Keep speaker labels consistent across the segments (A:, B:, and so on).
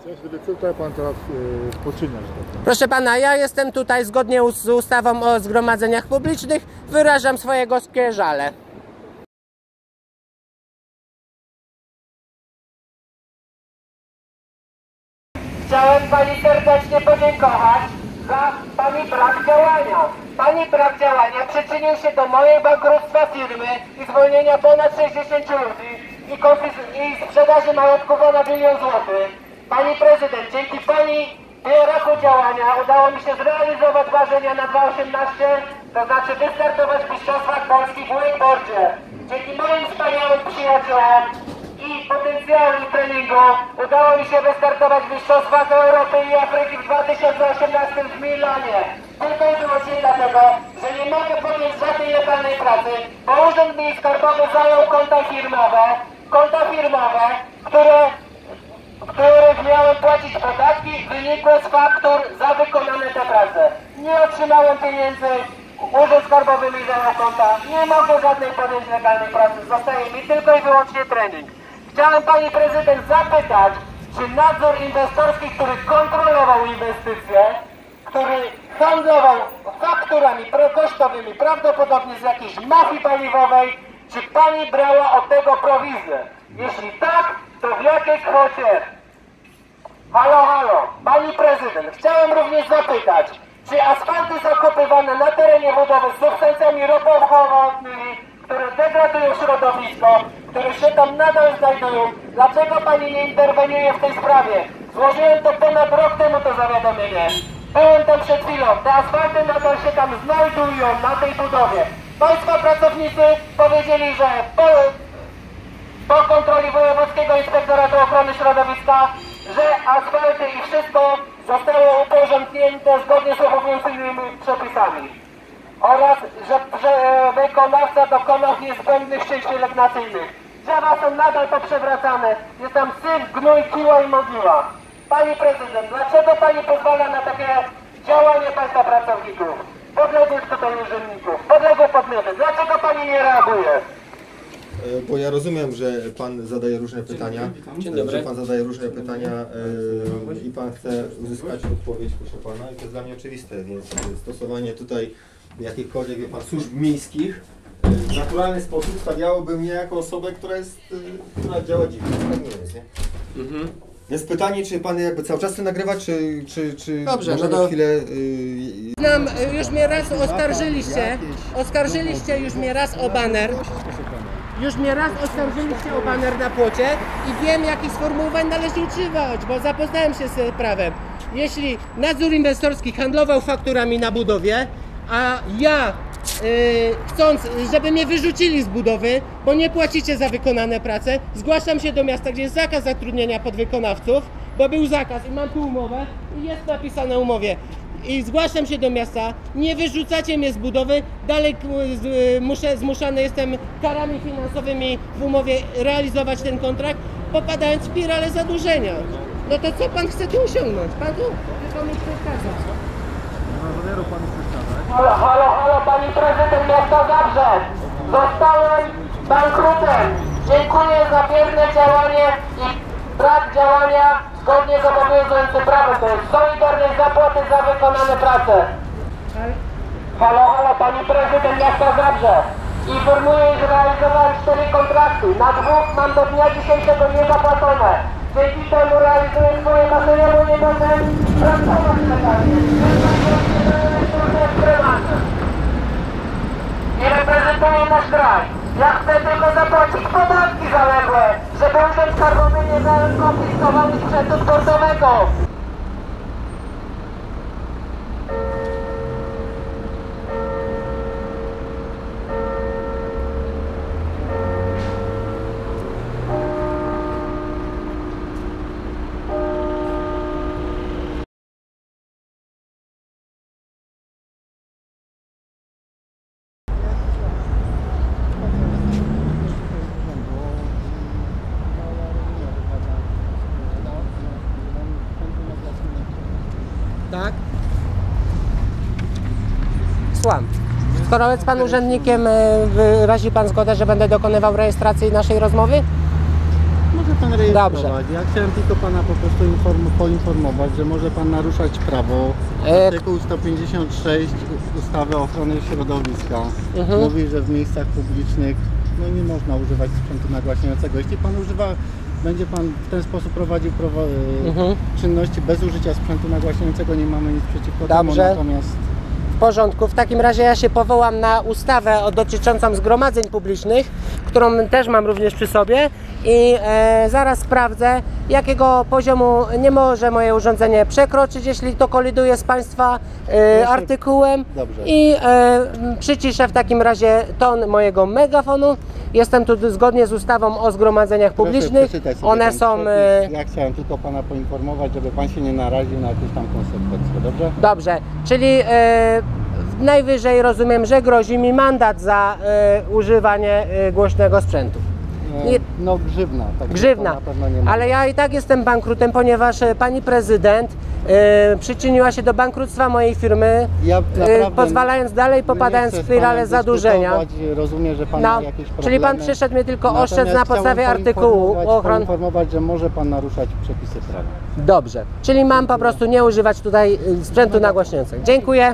A: Co tutaj pan teraz poczynia?
B: Proszę pana, ja jestem tutaj zgodnie z ustawą o zgromadzeniach publicznych, wyrażam swoje gorzkie żale. Chciałem pani serdecznie podziękować za pani brak działania. Pani brak działania przyczynił się do mojej bankructwa firmy i zwolnienia ponad 60 ludzi i sprzedaży majątku ponad 1 000 000 złotych. Pani prezydent, dzięki pani braku działania udało mi się zrealizować marzenia na 2018, to znaczy wystartować w mistrzostwach Polski w wakeboardzie. Dzięki moim wspaniałym przyjaciołom i potencjalnym treningu udało mi się wystartować w mistrzostwach Europy i Afryki w 2018 w Milanie. Tylko i wyłącznie dlatego, że nie mogę podjąć żadnej legalnej pracy, bo Urząd Mień Skarbowy zajął konta firmowe, których miałem płacić podatki wynikłe z faktur za wykonane te prace. Nie otrzymałem pieniędzy, Urząd Skarbowy mi zajął konta, nie mogę żadnej podjąć legalnej pracy, zostaje mi tylko i wyłącznie trening. Chciałem pani prezydent zapytać, czy nadzór inwestorski, który kontrolował inwestycje, który handlował fakturami kosztowymi, prawdopodobnie z jakiejś mafii paliwowej, czy pani brała od tego prowizję? Jeśli tak, to w jakiej kwocie? Halo, pani prezydent, chciałem również zapytać, czy asfalty zakopywane na terenie budowy z substancjami ropochłonnymi, które degradują środowisko, które się tam nadal znajdują, dlaczego pani nie interweniuje w tej sprawie? Złożyłem to ponad rok temu to zawiadomienie. Byłem tam przed chwilą, te asfalty nadal się tam znajdują na tej budowie. Państwa pracownicy powiedzieli, że po kontroli Wojewódzkiego Inspektoratu Ochrony Środowiska, że asfalty i wszystko zostało uporządknięte zgodnie z obowiązującymi przepisami oraz, że wykonawca dokonał niezbędnych czynów pielęgnacyjnych. Drzewa są nadal poprzewracane, jest tam syf, gnój, kiła i mogiła. Pani prezydent, dlaczego pani pozwala na takie działanie państwa pracowników, podległych tutaj urzędników, podległe podmioty? Dlaczego pani nie reaguje?
C: Bo ja rozumiem, że pan zadaje różne pytania, i pan chce uzyskać odpowiedź, proszę pana, i to jest dla mnie oczywiste, więc stosowanie tutaj jakichkolwiek, wie pan, służb miejskich w naturalny sposób stawiałoby mnie jako osobę, która działa dziwnie. Tak nie jest, nie? Jest pytanie, czy pan jakby cały czas chce nagrywać, czy
B: dobrze,
C: możemy no to... chwilę...
B: Już mnie raz oskarżyliście już mnie raz o baner. Już mnie raz oskarżyliście o baner na płocie i wiem, jakich sformułowań należy używać, bo zapoznałem się z prawem. Jeśli nadzór inwestorski handlował fakturami na budowie, a ja chcąc, żeby mnie wyrzucili z budowy, bo nie płacicie za wykonane prace, zgłaszam się do miasta, gdzie jest zakaz zatrudniania podwykonawców, bo był zakaz i mam tu umowę i jest napisane w umowie. I zgłaszam się do miasta, nie wyrzucacie mnie z budowy, dalej zmuszany jestem karami finansowymi w umowie realizować ten kontrakt, popadając w spiralę zadłużenia. No to co pan chce tu osiągnąć? Pan tu tylko mi przeszkadza. Halo, pani prezydent miasta Zabrze! Zostałem bankrutem! Dziękuję za bierne działanie i brak działania zgodnie z obowiązującym prawem. To jest solidarność zapłaty za wykonane prace. Halo, pani prezydent miasta Zabrze! Informuję, że realizowałem 4 kontrakty. Na 2 mam do dnia dzisiejszego niezapłacone. Dzięki temu realizuję swoje marzenia, bo nie będę pracować legalnie. Nie reprezentuję nasz kraj. Ja chcę tylko zapłacić podatki zaległe, żeby Urząd Skarbowy nie konfiskował mi sprzętu sportowego. Tak? Słucham. Skoro jest pan urzędnikiem, wyrazi pan zgodę, że będę dokonywał rejestracji naszej rozmowy?
A: Może
D: pan rejestrować.
E: Dobrze.
D: Ja chciałem tylko pana po prostu poinformować, że może pan naruszać prawo. Artykuł 156 ustawy o ochronie środowiska mówi, że w miejscach publicznych no, nie można używać sprzętu nagłaśniającego. Jeśli pan używa, będzie pan w ten sposób prowadził czynności bez użycia sprzętu nagłaśniającego, nie mamy nic przeciwko temu, natomiast...
E: W porządku, w takim razie ja się powołam na ustawę dotyczącą zgromadzeń publicznych, którą też mam również przy sobie i zaraz sprawdzę, jakiego poziomu nie może moje urządzenie przekroczyć, jeśli to koliduje z Państwa artykułem.
D: Dobrze.
E: I przyciszę w takim razie ton mojego megafonu. Jestem tu zgodnie z ustawą o zgromadzeniach publicznych. One są...
D: Ja chciałem tylko pana poinformować, żeby pan się nie naraził na jakieś tam konsekwencje, dobrze?
E: Dobrze, czyli najwyżej rozumiem, że grozi mi mandat za używanie głośnego sprzętu.
D: No grzywna. Tak,
E: Grzywna,
D: na pewno nie ma.
E: ale ja i tak jestem bankrutem, ponieważ pani prezydent przyczyniła się do bankructwa mojej firmy,
D: Ja naprawdę
E: pozwalając dalej, popadając w spiralę zadłużenia.
D: Rozumiem, że pan ma jakieś problemy.
E: Czyli pan przyszedł mnie tylko
D: Natomiast
E: ostrzec na podstawie artykułu
D: poinformować, że może pan naruszać przepisy prawa.
E: Dobrze, czyli mam po prostu nie używać tutaj sprzętu nagłaśniającego. Dziękuję.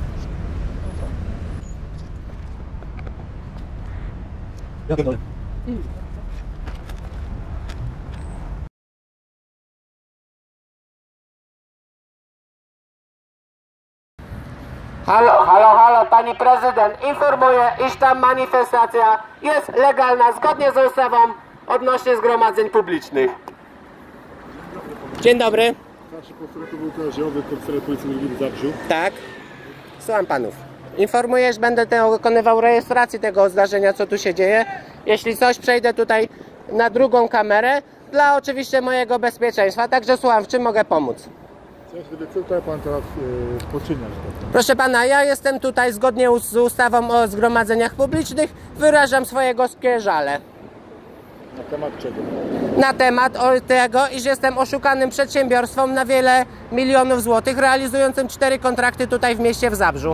E: Halo, halo, halo, pani prezydent, informuję, iż ta manifestacja jest legalna zgodnie z ustawą odnośnie zgromadzeń publicznych. Dzień dobry.
A: Starszy postulat był kojarzowy, komisariat policji w Zabrzu.
E: Tak, słucham panów. Informuję, że będę dokonywał rejestracji tego zdarzenia, co tu się dzieje. Jeśli coś, przejdę tutaj na drugą kamerę, dla oczywiście mojego bezpieczeństwa. Także słucham, w czym mogę pomóc?
A: Co tutaj pan teraz poczynia?
E: Proszę pana, ja jestem tutaj zgodnie z ustawą o zgromadzeniach publicznych. Wyrażam swoje gorzkie żale.
A: Na temat czego?
E: Na temat tego, iż jestem oszukanym przedsiębiorstwem na wiele milionów złotych, realizującym 4 kontrakty tutaj w mieście w Zabrzu.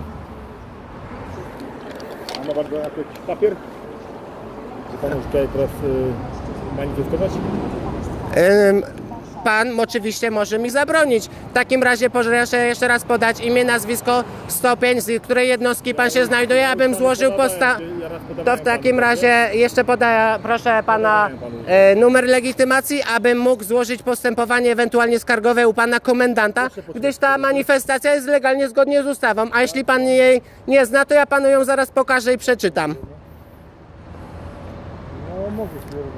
A: A ma pan jakiś papier? Że pan może tutaj teraz manifestować?
E: Pan oczywiście może mi zabronić. W takim razie proszę jeszcze raz podać imię, nazwisko, stopień, z której jednostki pan się znajduje, abym złożył to w takim razie jeszcze podaję, proszę pana, numer legitymacji, abym mógł złożyć postępowanie ewentualnie skargowe u pana komendanta, gdyż ta manifestacja jest legalnie zgodnie z ustawą, a jeśli pan jej nie zna, to ja panu ją zaraz pokażę i przeczytam.
A: No mogę.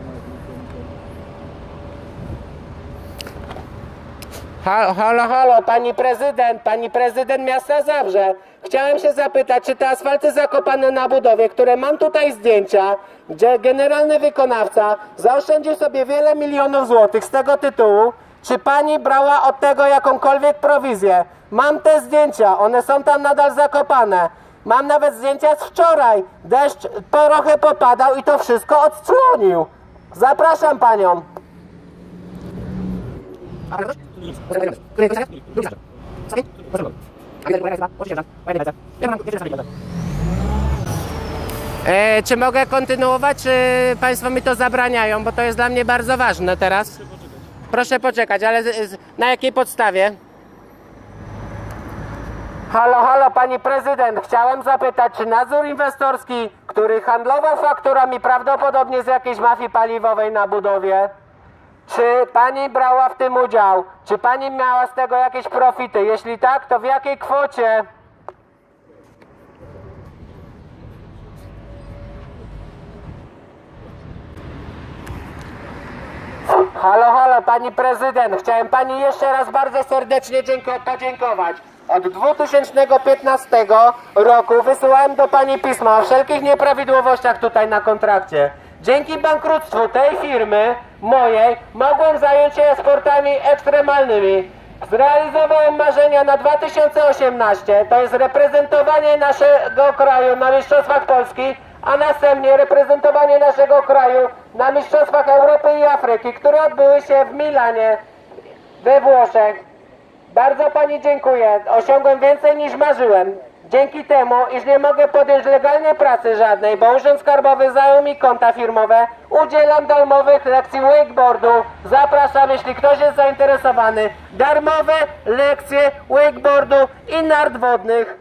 E: Halo, halo, pani prezydent miasta Zabrze. Chciałem się zapytać, czy te asfalty zakopane na budowie, które mam tutaj zdjęcia, gdzie generalny wykonawca zaoszczędził sobie wiele milionów złotych z tego tytułu, czy pani brała od tego jakąkolwiek prowizję? Mam te zdjęcia, one są tam nadal zakopane. Mam nawet zdjęcia z wczoraj. Deszcz trochę popadał i to wszystko odsłonił. Zapraszam panią. Czy mogę kontynuować, czy państwo mi to zabraniają, bo to jest dla mnie bardzo ważne teraz. Proszę poczekać, ale na jakiej podstawie? Halo, halo, pani prezydent, chciałem zapytać, czy nadzór inwestorski, który handlował fakturami prawdopodobnie z jakiejś mafii paliwowej na budowie, czy pani brała w tym udział? Czy pani miała z tego jakieś profity? Jeśli tak, to w jakiej kwocie? Halo, halo, pani prezydent, chciałem pani jeszcze raz bardzo serdecznie podziękować. Od 2015 roku wysyłałem do pani pisma o wszelkich nieprawidłowościach tutaj na kontrakcie. Dzięki bankructwu tej firmy, mojej, mogłem zająć się sportami ekstremalnymi. Zrealizowałem marzenia na 2018, to jest reprezentowanie naszego kraju na Mistrzostwach Polski, a następnie reprezentowanie naszego kraju na Mistrzostwach Europy i Afryki, które odbyły się w Milanie, we Włoszech. Bardzo pani dziękuję, osiągłem więcej niż marzyłem. dzięki temu, iż nie mogę podjąć legalnie pracy żadnej, bo Urząd Skarbowy zajął mi konta firmowe, udzielam darmowych lekcji wakeboardu. Zapraszam, jeśli ktoś jest zainteresowany. Darmowe lekcje wakeboardu i nart wodnych.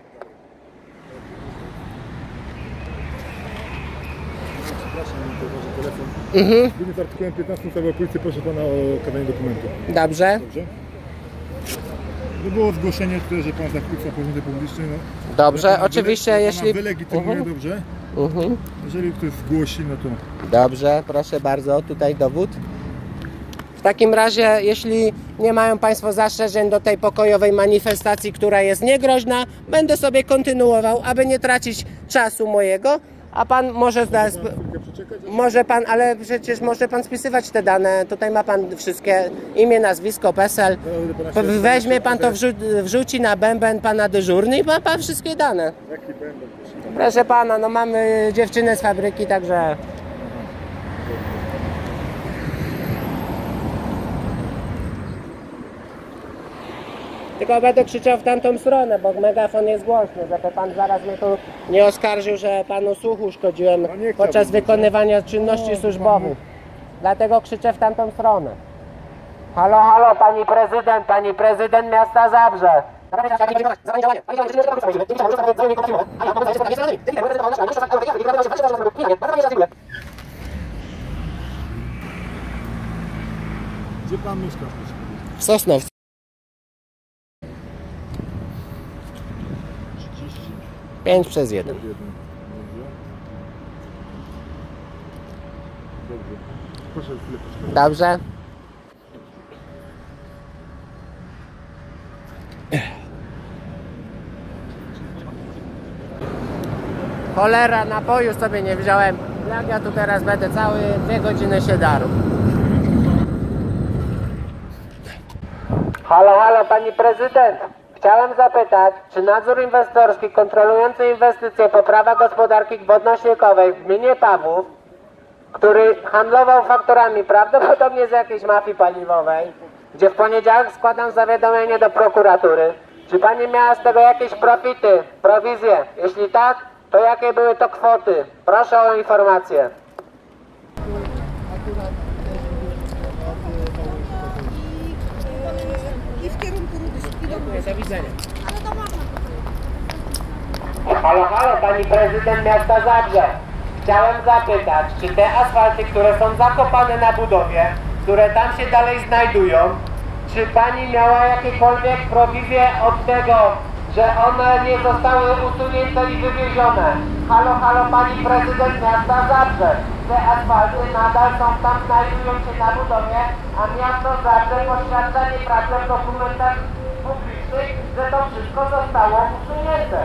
A: Przepraszam, to waży telefon. Zgodnie z artykułem 15 ustawy o policji proszę pana o okazanie dokumentu.
E: Dobrze.
A: Dobrze? No było zgłoszenie tutaj, że pan zakłóca porządek publiczny. No.
E: Dobrze,
A: Ja pana
E: oczywiście,
A: pana
E: jeśli...
A: wylegitymuje, dobrze? Jeżeli ktoś zgłosi, no to...
E: Dobrze, proszę bardzo, tutaj dowód. W takim razie, jeśli nie mają państwo zastrzeżeń do tej pokojowej manifestacji, która jest niegroźna, będę sobie kontynuował, aby nie tracić czasu mojego, a pan może... Może pan, ale przecież może pan spisywać te dane. Tutaj ma pan wszystkie imię, nazwisko, PESEL. Weźmie pan to, wrzuci na bęben pana dyżurny i ma pan wszystkie dane.
A: Jaki będą?
E: Proszę pana, no mamy dziewczynę z fabryki, także... Tylko będę krzyczał w tamtą stronę, bo megafon jest głośny, żeby pan zaraz mnie tu nie oskarżył, że panu słuchu uszkodziłem podczas wykonywania czynności służbowych. Dlatego krzyczę w tamtą stronę. Halo, halo, pani prezydent miasta Zabrze.
A: Gdzie pan mieszka?
E: W Sosnowcu. 5/1.
A: Dobrze. Proszę chwilę poczekać.
E: Dobrze. Cholera, napoju sobie nie wziąłem. Jak ja tu teraz będę cały 2 godziny się darł. Halo, halo, pani prezydent. Chciałem zapytać, czy nadzór inwestorski kontrolujący inwestycje poprawa gospodarki wodno-ściekowej w gminie Pawłów, który handlował fakturami prawdopodobnie z jakiejś mafii paliwowej, gdzie w poniedziałek składam zawiadomienie do prokuratury, czy pani miała z tego jakieś profity, prowizje? Jeśli tak, to jakie były to kwoty? Proszę o informację.
F: I w kierunku Rudy.
E: Do widzenia.
F: Ale to można.
E: Halo, halo, pani prezydent miasta Zabrze. Chciałem zapytać, czy te asfalty, które są zakopane na budowie, które tam się dalej znajdują, czy pani miała jakiekolwiek prowizje od tego, że one nie zostały usunięte i wywiezione? Halo, halo, pani prezydent miasta Zabrze. Te asfalty nadal są tam, znajdują się na budowie, a miasto Zabrze poświadcza nieprawdę w dokumentach publicznych, że to wszystko zostało usunięte.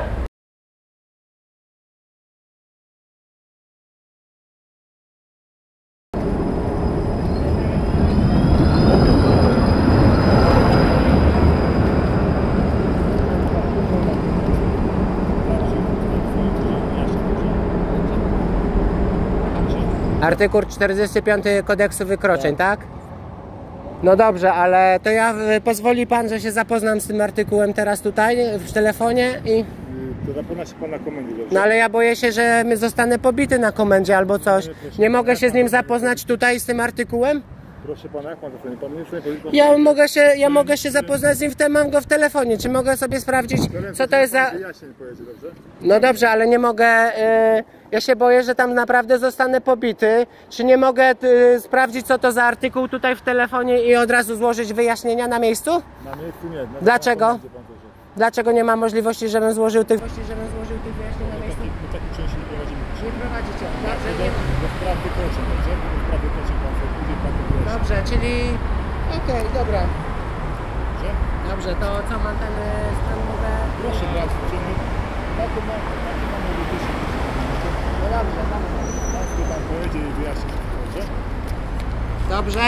E: Artykuł 45 kodeksu wykroczeń, tak? No dobrze, ale to ja pozwoli pan, że się zapoznam z tym artykułem teraz tutaj w telefonie i...
A: To zapewne się pan na komendzie, dobrze?
E: No ale ja boję się, że zostanę pobity na komendzie albo coś. Nie mogę się z nim zapoznać tutaj z tym artykułem?
A: Proszę pana, jak pan zostanie? Pan nie chce powiedzieć?
E: Ja mogę się zapoznać z nim, mam go w telefonie. Czy mogę sobie sprawdzić, co to jest za...
A: Wyjaśnień pojedzie, dobrze?
E: No dobrze, ale nie mogę... Ja się boję, że tam naprawdę zostanę pobity. Czy nie mogę sprawdzić, co to za artykuł tutaj w telefonie i od razu złożyć wyjaśnienia na miejscu?
A: Na miejscu nie.
E: Dlaczego? Dlaczego nie ma możliwości, żebym złożył tych wyjaśnień na miejscu?
A: My taki części nie prowadzimy.
E: Nie prowadzicie. Dobrze, nie...
A: Do spraw wykroczeń, dobrze? Do spraw wykroczeń pan sobie pójdzie, pan to wyjaśni.
E: Dobrze, czyli... Okej, dobra.
A: Dobrze?
E: Dobrze, to co mam ten stan mogę...
A: Proszę brać, możemy... Taką mamy wytyczne.
E: No dobrze, dobrze.
A: Pan pojedzie i wyjaśni, dobrze?
E: Dobrze.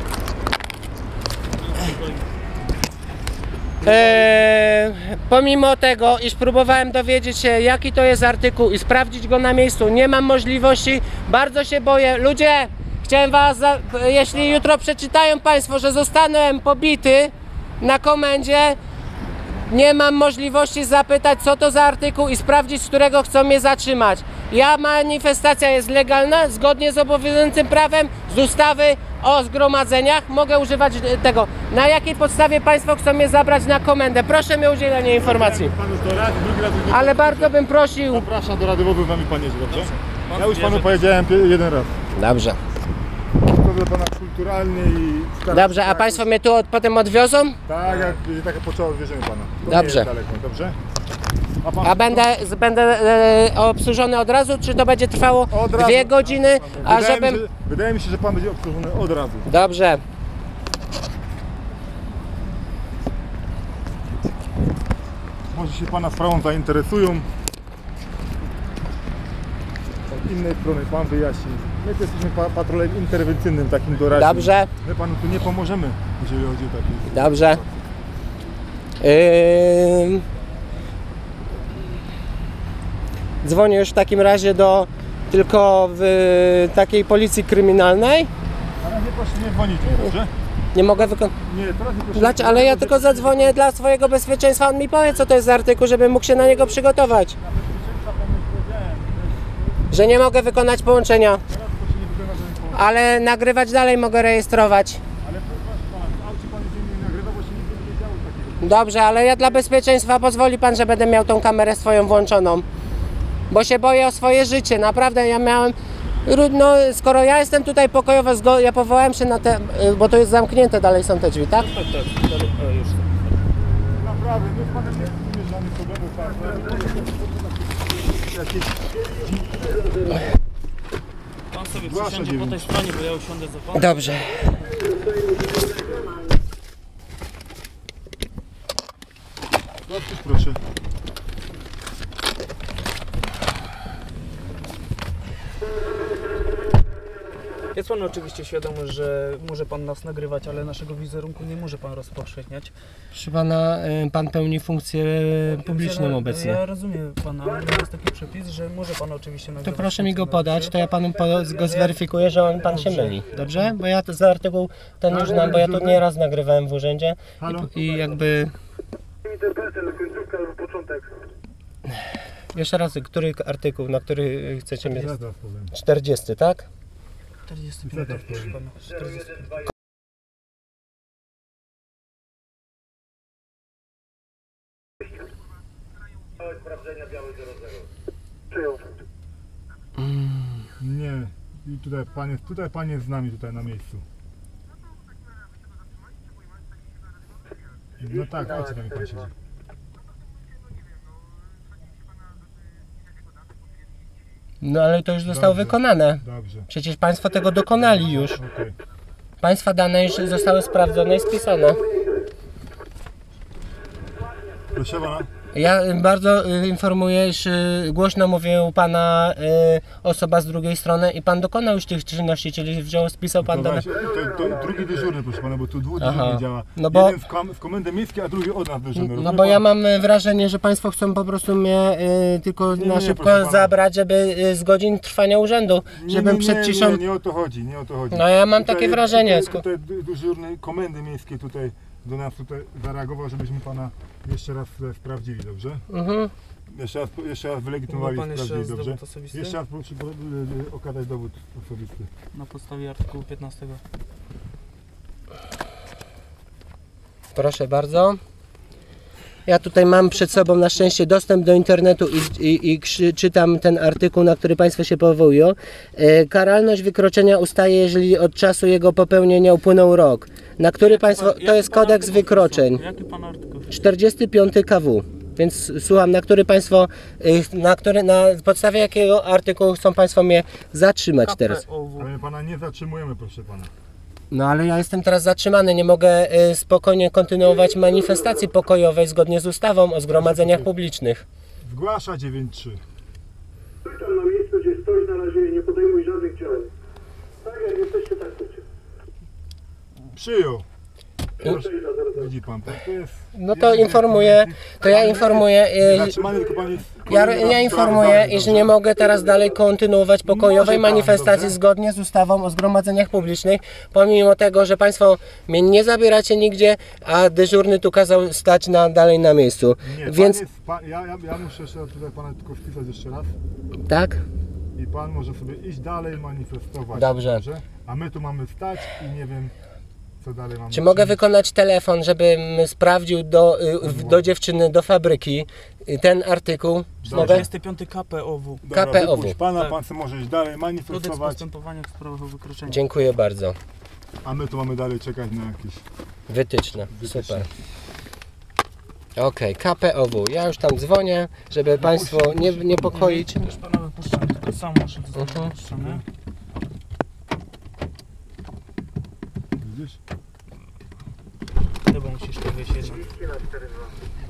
E: Pomimo tego, iż próbowałem dowiedzieć się, jaki to jest artykuł i sprawdzić go na miejscu, nie mam możliwości, bardzo się boję. Ludzie, chciałem was, jeśli jutro przeczytają państwo, że zostanę pobity na komendzie, nie mam możliwości zapytać, co to za artykuł i sprawdzić, z którego chcą mnie zatrzymać. Manifestacja jest legalna, zgodnie z obowiązującym prawem, z ustawy o zgromadzeniach mogę używać tego. Na jakiej podstawie państwo chcą mnie zabrać na komendę? Proszę mi o udzielenie informacji.
A: Panu to raz, drugi raz już nie
E: Ale bardzo bym prosił.
A: zapraszam do Rady Wozu, z nami pan jedzie, dobrze? Ja już panu powiedziałem jeden raz.
E: Dobrze.
A: To dla pana kulturalnie i...
E: Dobrze, a państwo mnie tu potem odwiozą?
A: Tak, jak będzie taka potrzeba, odwieziemy pana. To
E: Dobrze.
A: nie jest daleko, dobrze? Pan...
E: A będę obsłużony od razu, czy to będzie trwało
A: Od razu.
E: 2 godziny, a
A: Wydaje mi się, że pan będzie obsłużony od razu.
E: Dobrze.
A: Może się pana sprawą zainteresują. Od innej strony pan wyjaśni. My tu jesteśmy patrolem interwencyjnym, takim doraźnym.
E: Dobrze.
A: My panu tu nie pomożemy, jeżeli chodzi o takie...
E: Dobrze. Dzwonię już w takim razie do tylko w takiej policji kryminalnej.
A: Na razie proszę nie dzwonić, dobrze?
E: Nie mogę wykonać.
A: Nie, teraz nie proszę.
E: Dlaczego? Ale ja tylko zadzwonię dla swojego bezpieczeństwa. On mi powie, co to jest za artykuł, żebym mógł się na niego przygotować. Że nie mogę wykonać połączenia. Ale nagrywać dalej mogę rejestrować.
A: Ale proszę pana, w aucie pan nie nagrywa, bo się nigdy nie działo takiego.
E: Dobrze, ale ja dla bezpieczeństwa pozwoli pan, że będę miał tą kamerę swoją włączoną. Bo się boję o swoje życie. Naprawdę ja miałem... No, skoro ja jestem tutaj pokojowo, ja powołałem się na te... Bo to jest zamknięte, dalej są te drzwi, tak?
A: Naprawdę, my z panem nie mamy żadnych problemów,
G: Pan sobie przysiądzie po tej stronie, bo ja usiądę za pan.
E: Dobrze.
A: Proszę.
G: Jest pan oczywiście świadomy, że może pan nas nagrywać, ale naszego wizerunku nie może pan rozpowszechniać.
E: Proszę pana, pan pełni funkcję publiczną obecnie.
G: Ja rozumiem pana, ale jest taki przepis, że może pan oczywiście
E: To
G: nagrywać.
E: proszę mi go podać, to ja panu go zweryfikuję, że pan się myli. Dobrze? Bo ja za artykuł ten już znam, bo ja tu nieraz nagrywałem w urzędzie i jakby... Jeszcze raz, który artykuł, na który chcecie mnie... 40, tak?
G: 45, proszę pana. 45.
A: Nie. I tutaj pan jest z nami, tutaj na miejscu. No tak, o co tam pan siedzi?
E: No ale to już zostało wykonane.
A: Dobrze.
E: Przecież państwo tego dokonali już.
A: Okej.
E: Państwa dane już zostały sprawdzone i spisane.
A: Proszę pana.
E: Ja bardzo informuję, iż głośno mówił pana osoba z drugiej strony i pan dokonał już tych czynności, czyli spisał pan dane.
A: To drugi dyżurny, proszę pana, bo tu dwóch dyżurnych działa.
E: No bo-
A: Jeden w komendę miejskiej, a drugi od nas dyżurny.
E: No bo ja mam wrażenie, że państwo chcą po prostu mnie tylko na
A: proszę
E: szybko
A: pana.
E: zabrać, żeby z godzin trwania urzędu, żebym przed ciszą...
A: Nie o to chodzi, nie o to chodzi.
E: No ja mam takie wrażenie.
A: Tutaj dyżurny komendy miejskiej tutaj do nas tutaj zareagował, żebyśmy pana jeszcze raz sprawdzili, dobrze?
E: Mhm.
A: Jeszcze raz wylegitymowali,
G: Ma pan jeszcze
A: sprawdzili,
G: raz
A: dobrze?
G: dowód osobisty?
A: Jeszcze raz proszę okazać dowód osobisty.
G: Na podstawie artykułu 15.
E: Proszę bardzo. Ja tutaj mam przed sobą na szczęście dostęp do internetu i czytam ten artykuł, na który państwo się powołują. Karalność wykroczenia ustaje, jeżeli od czasu jego popełnienia upłynął rok. Na który państwo... To jest kodeks wykroczeń.
G: Jaki pan artykuł?
E: 45 KW. Więc słucham, na który państwo... Na podstawie jakiego artykułu chcą państwo mnie zatrzymać teraz?
G: KPOW.
A: Ale my pana nie zatrzymujemy, proszę pana.
E: No ale ja jestem teraz zatrzymany, nie mogę spokojnie kontynuować manifestacji pokojowej zgodnie z ustawą o zgromadzeniach publicznych.
A: Zgłasza 9-3.
H: Stój tam na miejscu, gdzie stoisz na razie i nie podejmuj żadnych działań. Tak jak jesteście, tak chcecie.
A: Przyjął. Widzi pan, to jest...
E: No to informuję, to ja informuję,
A: Zatrzymany, tylko pan jest...
E: ja informuję, iż nie mogę teraz dalej kontynuować pokojowej
A: Może pan,
E: manifestacji
A: dobrze?
E: zgodnie z ustawą o zgromadzeniach publicznych, pomimo tego, że Państwo mnie nie zabieracie nigdzie, a dyżurny tu kazał stać dalej na miejscu.
A: Nie,
E: Więc
A: ja muszę jeszcze tutaj pana tylko wpisać jeszcze raz
E: tak?
A: i pan może sobie iść dalej manifestować.
E: Dobrze.
A: A my tu mamy stać i nie wiem co dalej mamy.
E: Czy mogę
A: czynić.
E: wykonać telefon, żebym sprawdził do dziewczyny, do fabryki ten artykuł? Mogę?
G: 25 KPOW.
A: Dobra,
E: KPOW.
A: wypuść pana,
G: Tak.
A: pan sobie może iść dalej
G: Kodeks
A: manifestować,
G: postępowania w sprawach o wykroczenie.
E: Dziękuję bardzo.
A: a my tu mamy dalej czekać na jakieś...
E: Wytyczne.
A: Wytyczne.
E: Super. Okej, KPOW. Ja już tam dzwonię, żeby Państwo nie niepokoić.
G: Już pana wypuszczam, tylko sam muszę zostać wypuszczony.
A: Widzisz?
G: Chyba musisz to wiesz jednak.